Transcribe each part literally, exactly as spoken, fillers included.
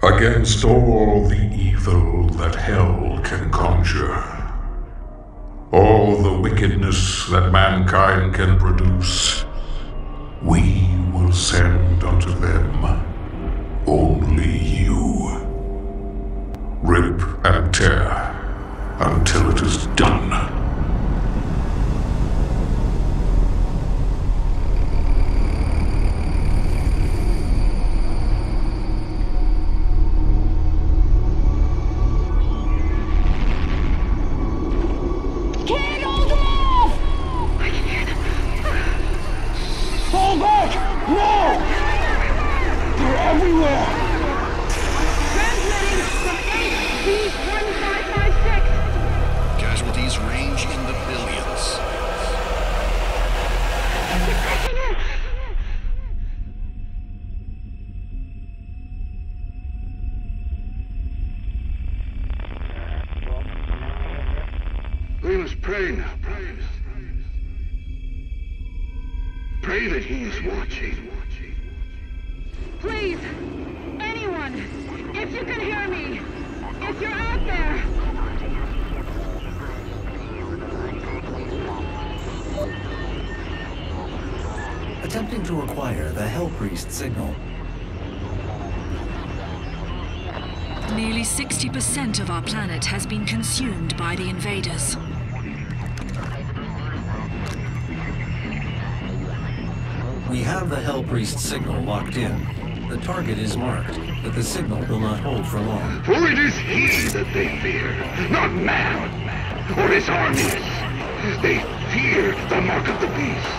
Against all the evil that hell can conjure, all the wickedness that mankind can produce, we will send unto them only you. Rip and tear until it is done. We must pray now, brothers. Pray that he is watching. Please, anyone, if you can hear me, if you're out there. Attempting to acquire the Hell Priest signal. Nearly sixty percent of our planet has been consumed by the invaders. We have the Hell Priest signal locked in. The target is marked, but the signal will not hold for long. For it is he that they fear, not man, or his armies. They fear the mark of the beast.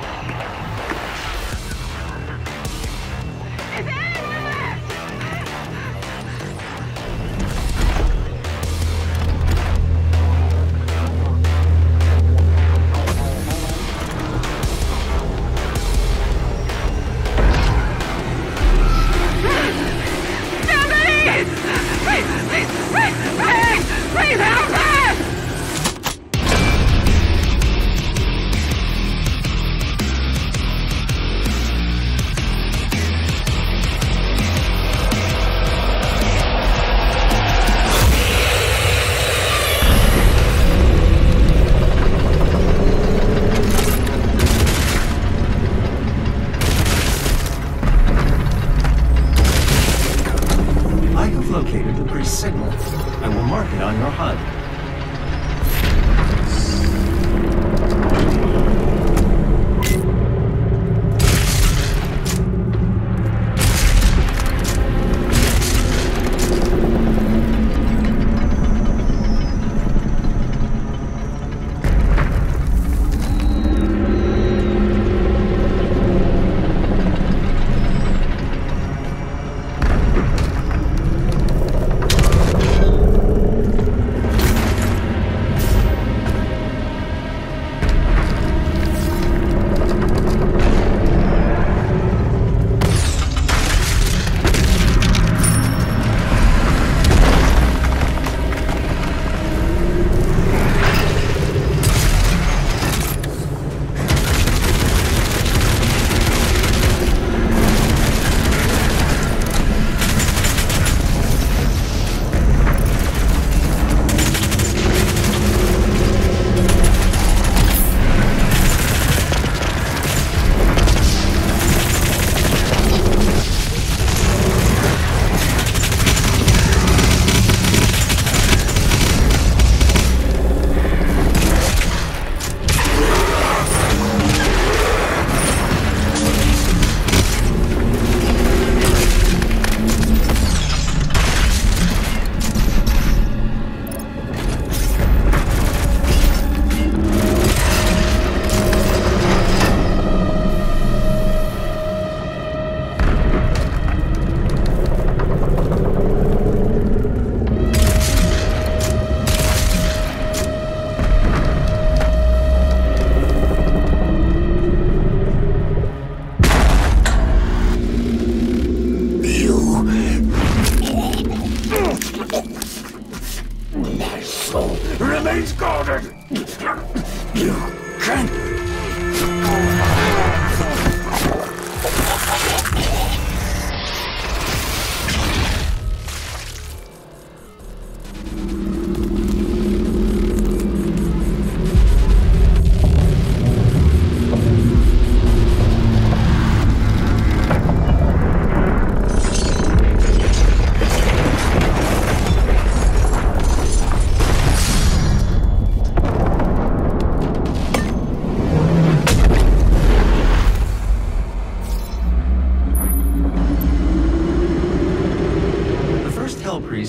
Located the priest signal. I will mark it on your H U D.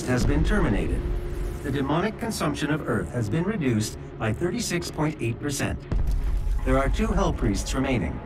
has been terminated. The demonic consumption of Earth has been reduced by thirty-six point eight percent. There are two Hell Priests remaining.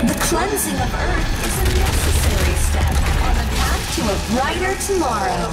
The cleansing of Earth is a necessary step on the path to a brighter tomorrow.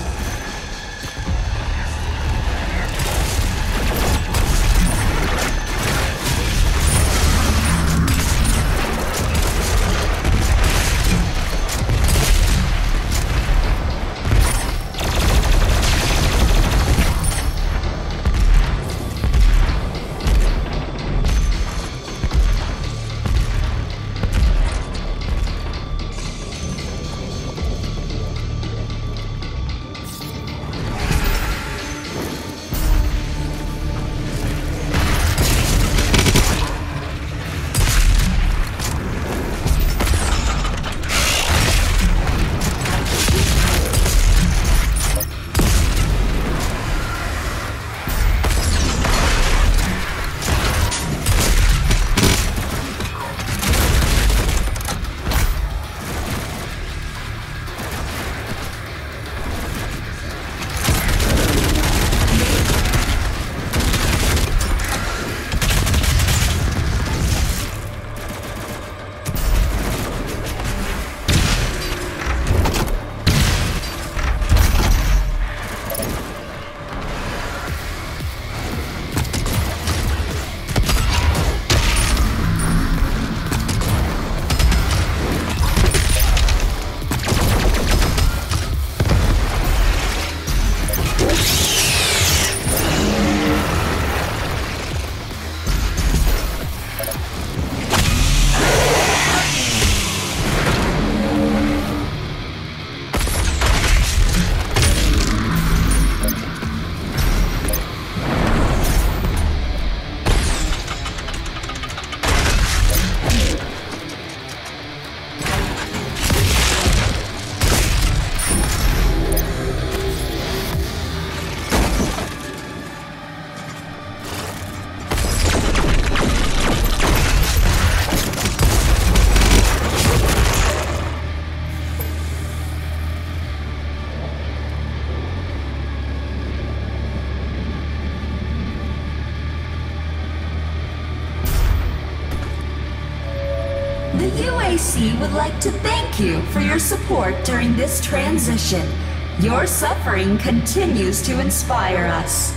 The U A C would like to thank you for your support during this transition. Your suffering continues to inspire us.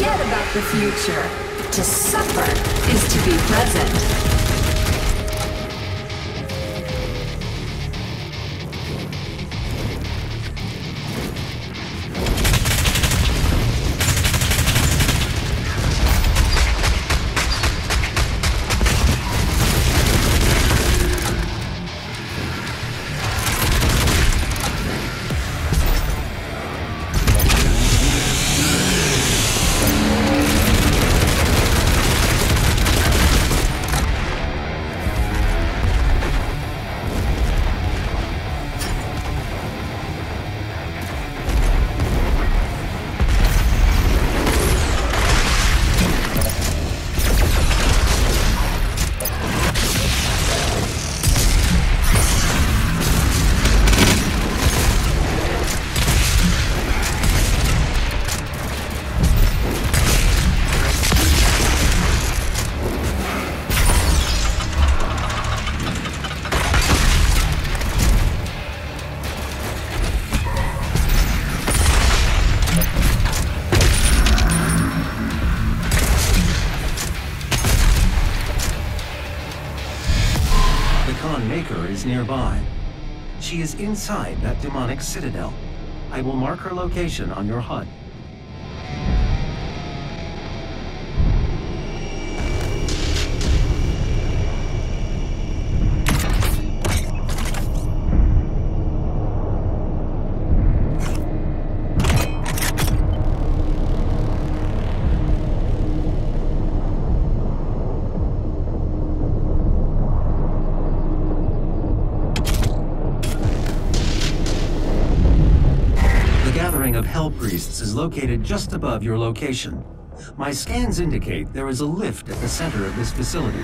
forget about the future. To suffer is to be present. Is nearby. She is inside that demonic citadel. I will mark her location on your H U D. Of Hell Priests is located just above your location. My scans indicate there is a lift at the center of this facility.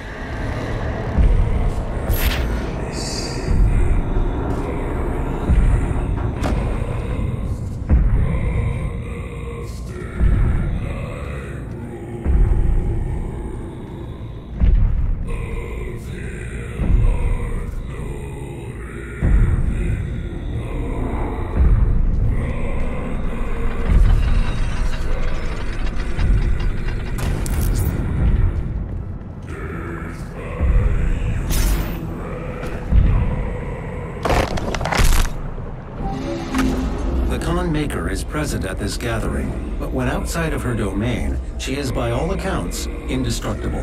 Maker is present at this gathering, but when outside of her domain, she is by all accounts indestructible.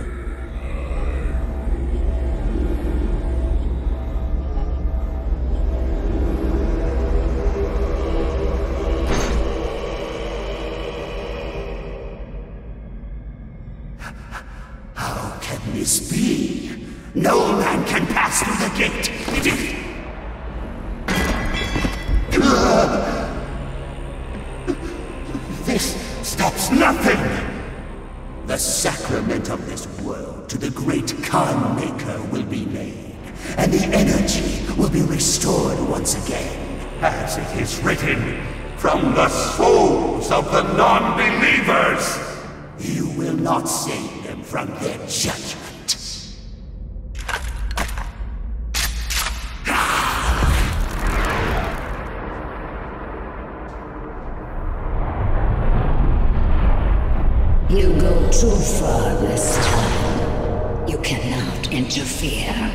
How can this be? No man can pass through the gate. It is... This stops nothing! The sacrament of this world to the great Khan Maker will be made, and the energy will be restored once again. As it is written, from the souls of the non-believers! You will not save them from their judgment. You go too far this time. You cannot interfere.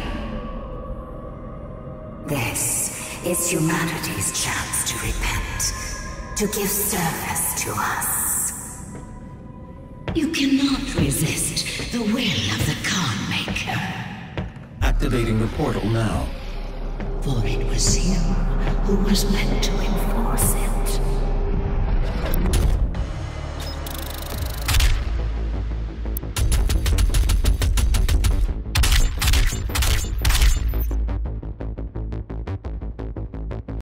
This is humanity's chance to repent, to give service to us. You cannot resist the will of the Khan Maker. Activating the portal now. For it was you who was meant to enforce it.